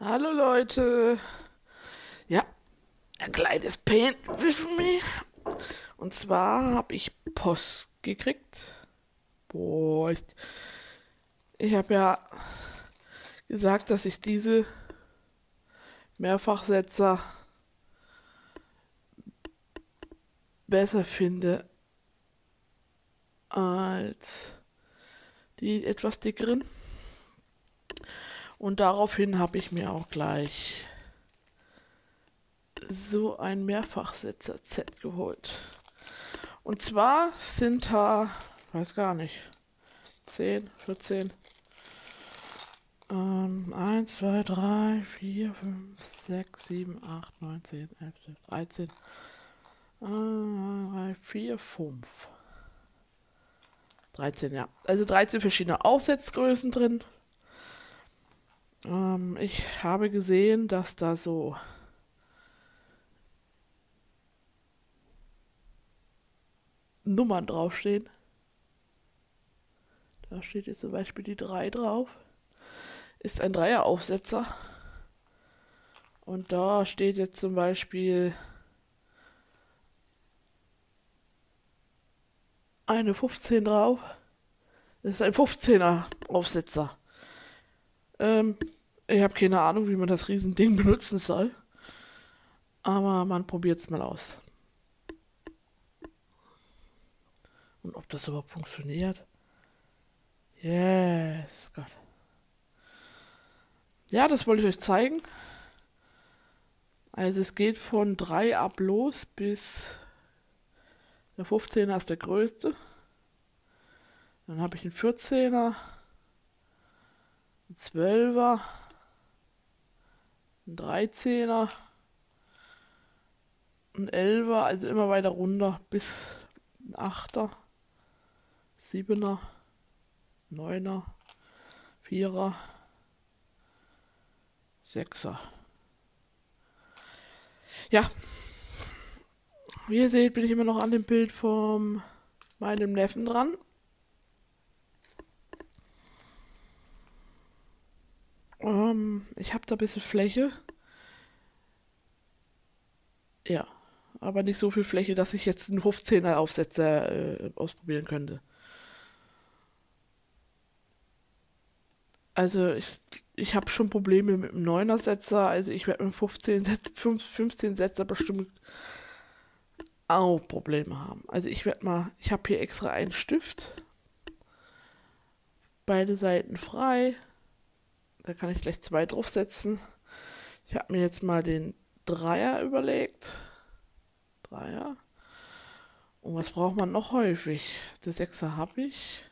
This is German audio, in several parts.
Hallo Leute. Ja, ein kleines Paint with me. Und zwar habe ich Post gekriegt. Boah, ich habe ja gesagt, dass ich diese Mehrfachsetzer besser finde als die etwas dickeren. Und daraufhin habe ich mir auch gleich so ein Mehrfachsetzer-Set geholt. Und zwar sind da, weiß gar nicht, 10, 14, 1, 2, 3, 4, 5, 6, 7, 8, 9, 10, 11, 12, 13, 3, 4, 5. 13, ja. Also 13 verschiedene Aufsetzgrößen drin. Ich habe gesehen, dass da so Nummern draufstehen. Da steht jetzt zum Beispiel die 3 drauf. Ist ein Dreieraufsetzer. Und da steht jetzt zum Beispiel eine 15 drauf. Das ist ein 15er Aufsetzer. Ich habe keine Ahnung, wie man das Riesending benutzen soll. Aber man probiert es mal aus. Und ob das überhaupt funktioniert? Yes, Gott. Ja, das wollte ich euch zeigen. Also es geht von 3 ab los bis der 15er ist der größte. Dann habe ich einen 14er, einen 12er, einen 13er, einen 11er, also immer weiter runter bis ein 8er, 7er, 9er, 4er, 6er. Ja, wie ihr seht, bin ich immer noch an dem Bild von meinem Neffen dran. Ich habe da ein bisschen Fläche. Ja, aber nicht so viel Fläche, dass ich jetzt einen 15er Aufsetzer ausprobieren könnte. Also ich habe schon Probleme mit dem 9er Setzer. Also ich werde mit 15 Setzer bestimmt auch Probleme haben. Also ich habe hier extra einen Stift. Beide Seiten frei. Da kann ich gleich 2 draufsetzen. Ich habe mir jetzt mal den Dreier überlegt. Dreier. Und was braucht man noch häufig? Der Sechser habe ich.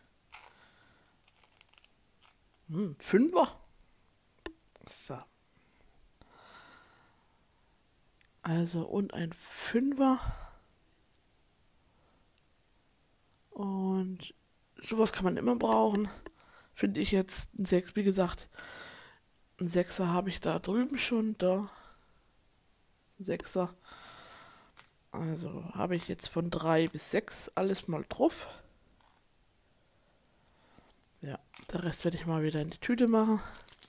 Fünfer. So. Also und ein Fünfer. Und sowas kann man immer brauchen. Finde ich jetzt ein Sechs, wie gesagt, ein Sechser habe ich da drüben schon, da. Ein Sechser. Also habe ich jetzt von 3 bis 6 alles mal drauf. Ja, der Rest werde ich mal wieder in die Tüte machen.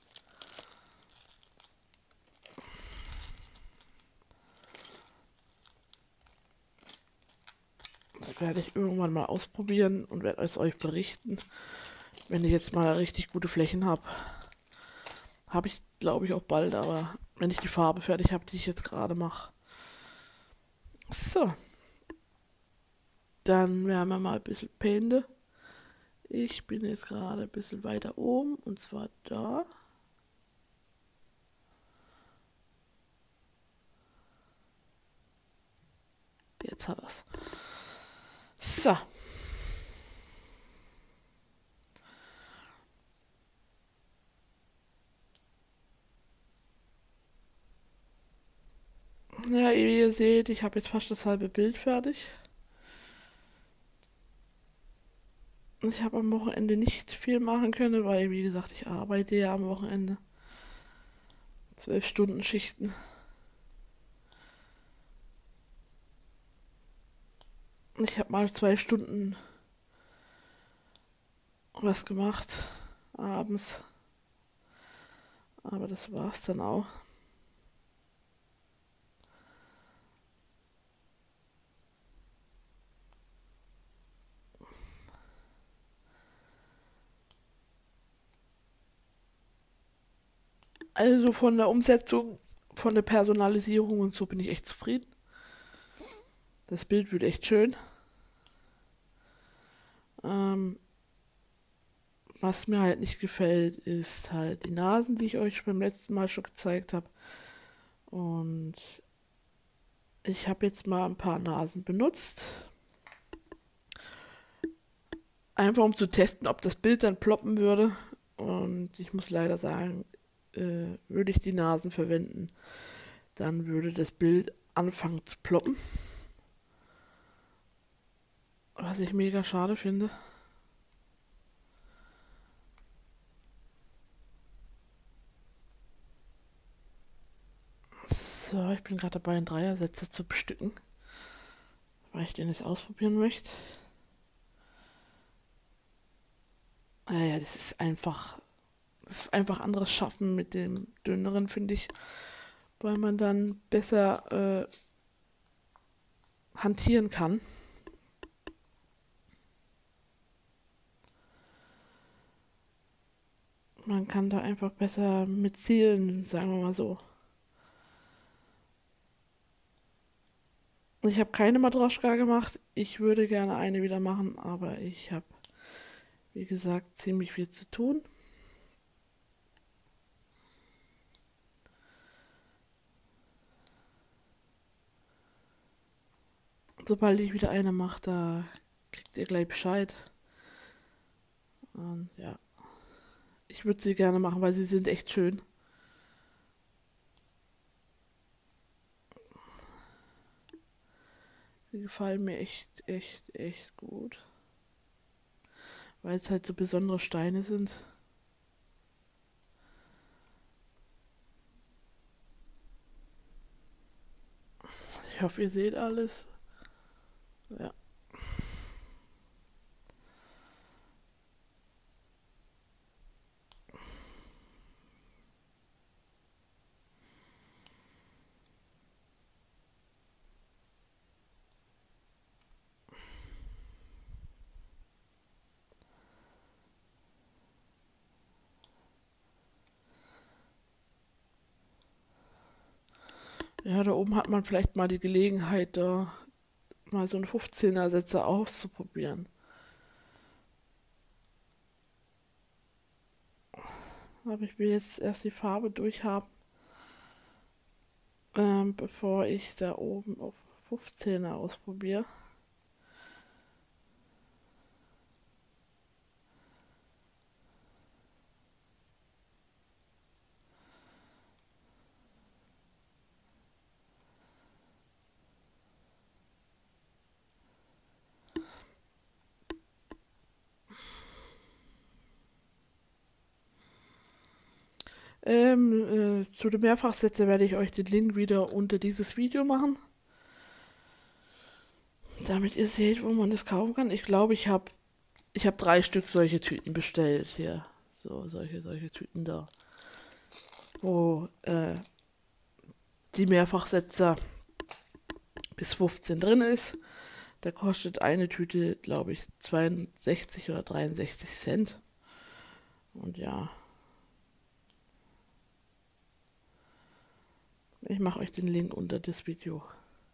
Das werde ich irgendwann mal ausprobieren und werde es euch berichten, wenn ich jetzt mal richtig gute Flächen habe. Habe ich, glaube ich, auch bald, aber wenn ich die Farbe fertig habe, die ich jetzt gerade mache. So, dann werden wir mal ein bisschen painten. Ich bin jetzt gerade ein bisschen weiter oben und zwar da. Jetzt hat er's. So. Ja, wie ihr seht, ich habe jetzt fast das halbe Bild fertig. Ich habe am Wochenende nicht viel machen können, weil, wie gesagt, ich arbeite ja am Wochenende. 12 Stunden Schichten. Ich habe mal 2 Stunden was gemacht abends. Aber das war's dann auch. Also von der Umsetzung, von der Personalisierung und so bin ich echt zufrieden. Das Bild wird echt schön. Ähm, Was mir halt nicht gefällt, ist halt die Nasen, die ich euch beim letzten Mal schon gezeigt habe. Und ich habe jetzt mal ein paar Nasen benutzt. Einfach um zu testen, ob das Bild dann ploppen würde. Und ich muss leider sagen, würde ich die Nasen verwenden, dann würde das Bild anfangen zu ploppen. Was ich mega schade finde. So, ich bin gerade dabei, einen Dreiersätze zu bestücken, weil ich den jetzt ausprobieren möchte. Naja, das ist einfach anderes Schaffen mit dem dünneren, finde ich, weil man dann besser hantieren kann. Man kann da einfach besser mit zielen, sagen wir mal so. Ich habe keine Matroschka gemacht. Ich würde gerne eine wieder machen, aber ich habe, wie gesagt, ziemlich viel zu tun. Sobald ich wieder eine mache, da kriegt ihr gleich Bescheid. Und ja, ich würde sie gerne machen, weil sie sind echt schön. Sie gefallen mir echt gut. Weil es halt so besondere Steine sind. Ich hoffe, ihr seht alles. Ja. Ja, da oben hat man vielleicht mal die Gelegenheit, da mal so einen 15er-Setzer auszuprobieren. Aber ich will jetzt erst die Farbe durchhaben, bevor ich da oben auf 15er ausprobiere. Zu dem Mehrfachsetzer werde ich euch den Link wieder unter dieses Video machen, damit ihr seht, wo man das kaufen kann. Ich glaube, ich hab 3 Stück solche Tüten bestellt hier. So, solche Tüten da. Wo die Mehrfachsetzer bis 15 drin ist. Da kostet eine Tüte, glaube ich, 62 oder 63 Cent. Und ja, ich mache euch den Link unter das Video.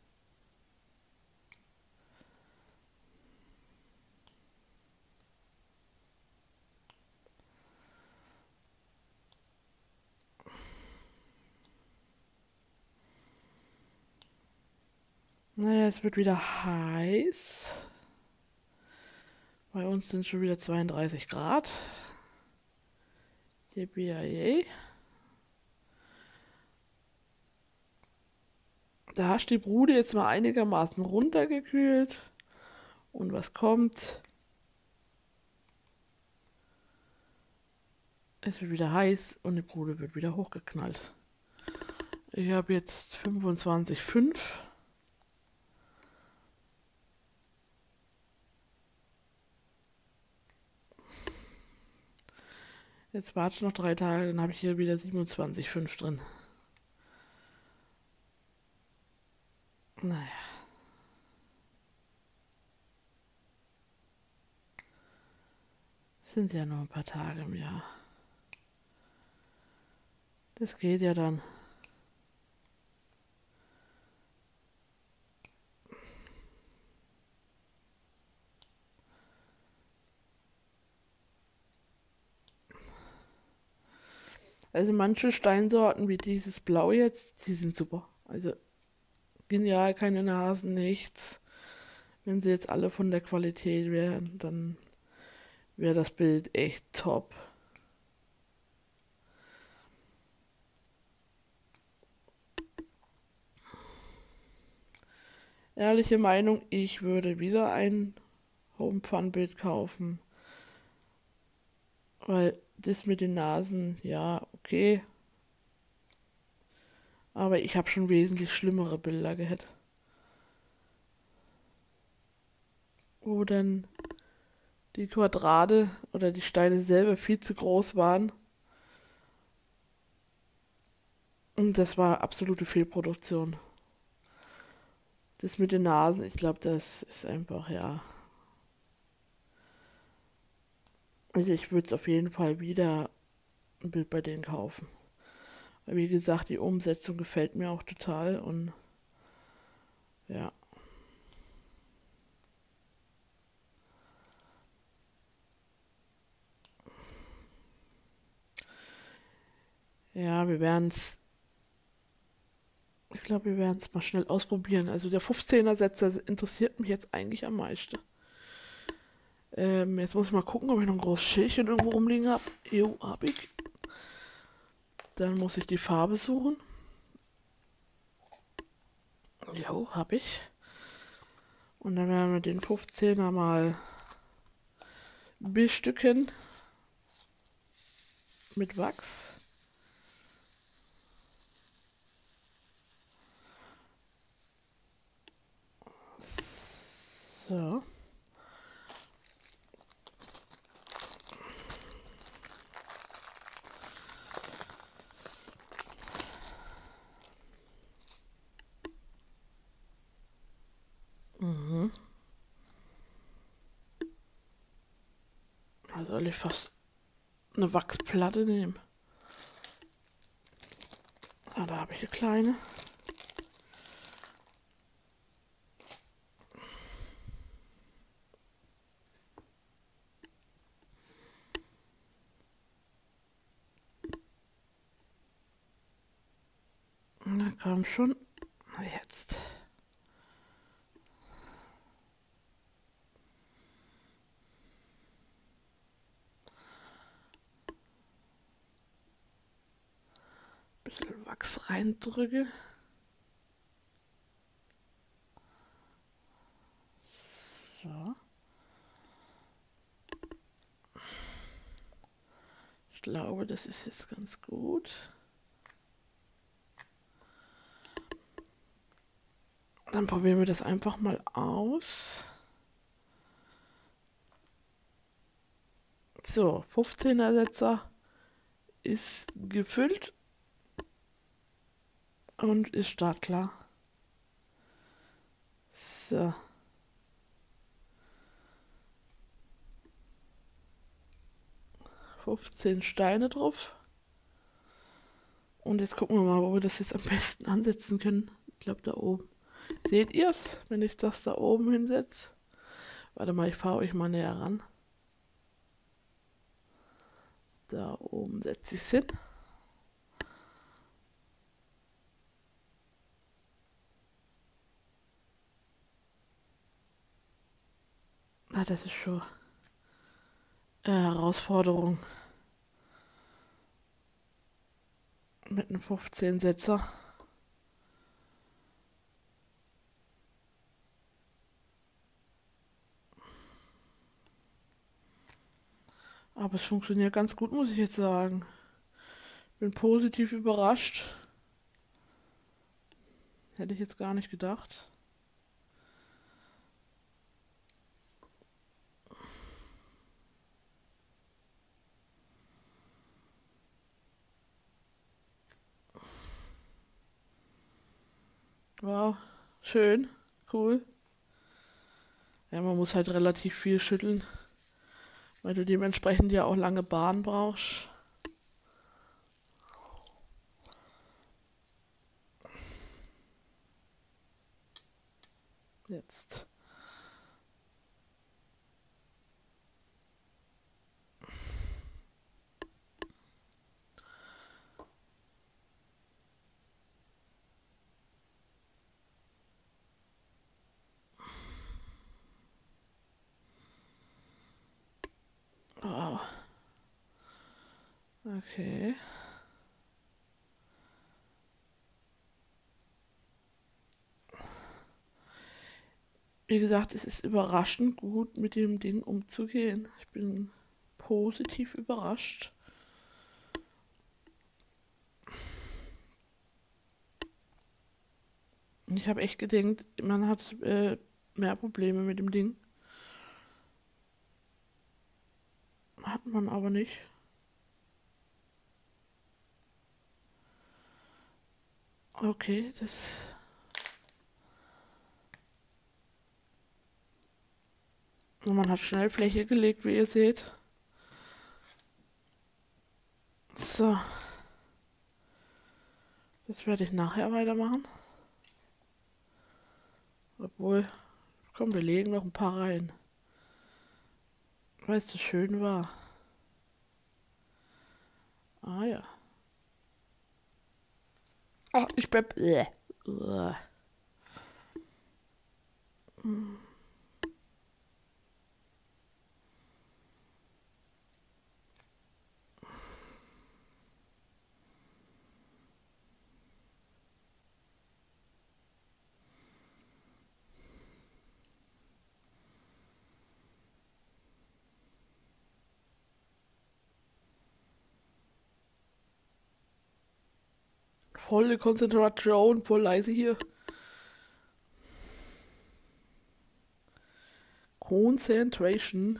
Naja, es wird wieder heiß. Bei uns sind schon wieder 32 Grad. Yippie. Da ist die Brude jetzt mal einigermaßen runtergekühlt. Und was kommt? Es wird wieder heiß und die Brude wird wieder hochgeknallt. Ich habe jetzt 25,5. Jetzt warte ich noch 3 Tage, dann habe ich hier wieder 27,5 drin. Naja. Sind ja nur ein paar Tage im Jahr. Das geht ja dann. Also manche Steinsorten wie dieses Blau jetzt, die sind super. Also genial, keine Nasen, nichts. Wenn sie jetzt alle von der Qualität wären, dann wäre das Bild echt top. Ehrliche Meinung, ich würde wieder ein Home-Fun-Bild kaufen. Weil das mit den Nasen, ja, okay. Aber ich habe schon wesentlich schlimmere Bilder gehabt. Wo dann die Quadrate oder die Steine selber viel zu groß waren. Und das war absolute Fehlproduktion. Das mit den Nasen, ich glaube, das ist einfach, ja. Also ich würde es auf jeden Fall wieder ein Bild bei denen kaufen. Weil wie gesagt, die Umsetzung gefällt mir auch total und ja. Ja, ich glaube, wir werden es mal schnell ausprobieren. Also der 15er-Setzer interessiert mich jetzt eigentlich am meisten. Jetzt muss ich mal gucken, ob ich noch ein großes Schälchen irgendwo rumliegen habe. Jo, hab ich. Dann muss ich die Farbe suchen. Jo, hab ich. Und dann werden wir den 15er mal bestücken mit Wachs. So. Mhm. Da soll ich fast eine Wachsplatte nehmen. Ah, da habe ich eine kleine. Na komm schon. Jetzt. Bisschen Wachs reindrücke. So. Ich glaube, das ist jetzt ganz gut. Dann probieren wir das einfach mal aus. So, 15er Setzer ist gefüllt und ist startklar. So. ...15 Steine drauf. Und jetzt gucken wir mal, wo wir das jetzt am besten ansetzen können. Ich glaube, da oben. Seht ihr es, wenn ich das da oben hinsetze? Warte mal, ich fahre euch mal näher ran. Da oben setze ich es hin. Ah, das ist schon eine Herausforderung. Mit einem 15-Setzer. Aber es funktioniert ganz gut, muss ich jetzt sagen. Bin positiv überrascht. Hätte ich jetzt gar nicht gedacht. Wow, schön, cool. Ja, man muss halt relativ viel schütteln, weil du dementsprechend ja auch lange Bahn brauchst. Jetzt. Oh, okay. Wie gesagt, es ist überraschend gut, mit dem Ding umzugehen. Ich bin positiv überrascht. Ich habe echt gedacht, man hat mehr Probleme mit dem Ding. Hat man aber nicht. Okay, das. Und man hat schnell Fläche gelegt, wie ihr seht. So, das werde ich nachher weitermachen. Obwohl, komm, wir legen noch ein paar rein. Weil es so schön war. Ah ja. Ach, ich bleib. Uah. Volle Konzentration, voll leise hier. Concentration.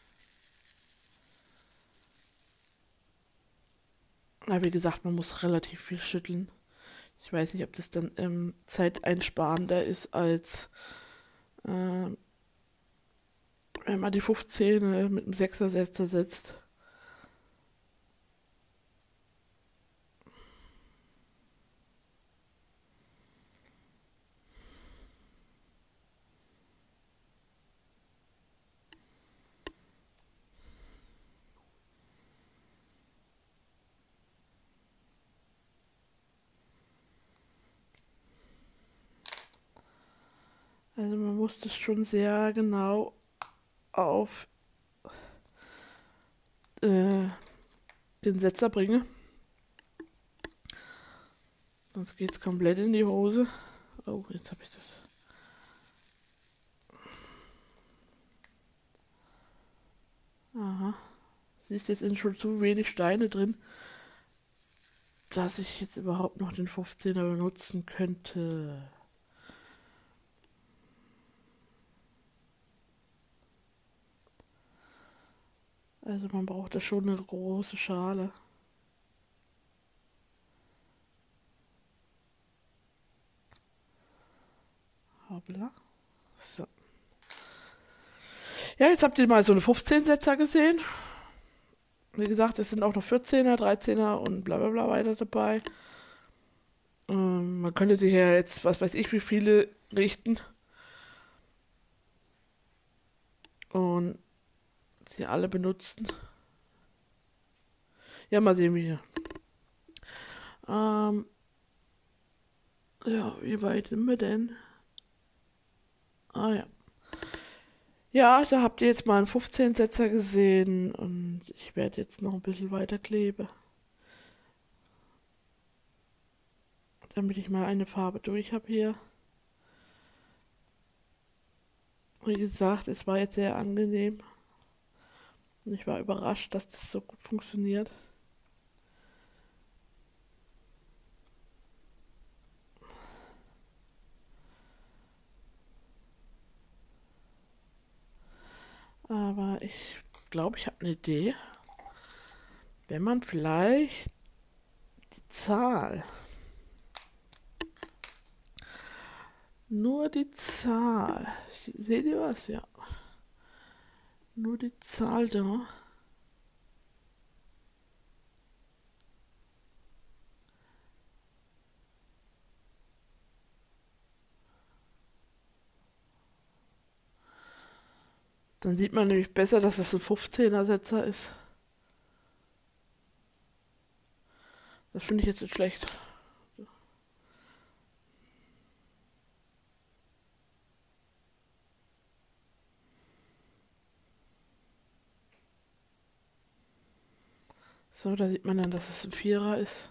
Na, wie gesagt, man muss relativ viel schütteln. Ich weiß nicht, ob das dann zeiteinsparender ist, als wenn man die 15 mit einem 6er Setzer setzt. Also man muss das schon sehr genau auf den Setzer bringen. Sonst geht es komplett in die Hose. Oh, jetzt habe ich das. Aha. Siehst, jetzt sind schon zu wenig Steine drin, dass ich jetzt überhaupt noch den 15er benutzen könnte. Also man braucht da schon eine große Schale. Hoppla. So. Ja, jetzt habt ihr mal so eine 15-Setzer gesehen. Wie gesagt, es sind auch noch 14er, 13er und bla bla bla weiter dabei. Man könnte sich ja jetzt, was weiß ich, wie viele richten und sie alle benutzen. Ja, mal sehen, wie hier. Ja, wie weit sind wir denn? Ah ja. Ja, da habt ihr jetzt mal einen 15-Setzer gesehen und ich werde jetzt noch ein bisschen weiter kleben, damit ich mal eine Farbe durch habe hier. Wie gesagt, es war jetzt sehr angenehm und ich war überrascht, dass das so gut funktioniert. Aber ich glaube, ich habe eine Idee. Wenn man vielleicht die Zahl Nur die Zahl. Seht ihr was? Ja. Nur die Zahl da. Dann sieht man nämlich besser, dass das ein 15er-Setzer ist. Das finde ich jetzt nicht schlecht. So, da sieht man dann, dass es ein Vierer ist.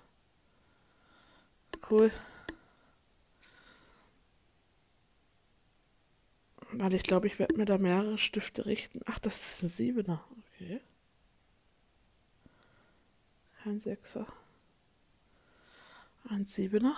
Cool. Weil ich glaube, ich werde mir da mehrere Stifte richten. Ach, das ist ein Siebener. Okay. Kein Sechser. Ein Siebener.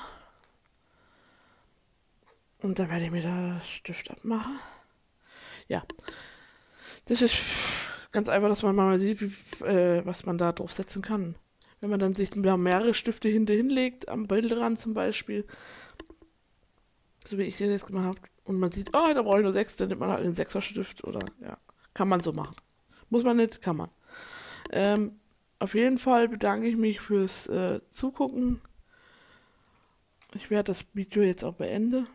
Und dann werde ich mir da das Stift abmachen. Ja, das ist ganz einfach, dass man mal sieht, was man da draufsetzen kann. Wenn man dann sich mehrere Stifte hinlegt, am Bildrand zum Beispiel, so wie ich das jetzt gemacht habe, und man sieht, oh, da brauche ich nur 6, dann nimmt man halt einen Sechserstift oder ja, kann man so machen. Muss man nicht, kann man. Auf jeden Fall bedanke ich mich fürs Zugucken. Ich werde das Video jetzt auch beenden.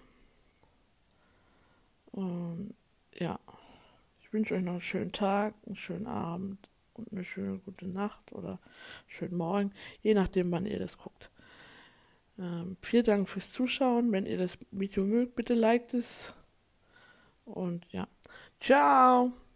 Und ja, ich wünsche euch noch einen schönen Tag, einen schönen Abend und eine schöne gute Nacht oder schönen Morgen, je nachdem, wann ihr das guckt. Vielen Dank fürs Zuschauen. Wenn ihr das Video mögt, bitte liked es. Und ja, ciao!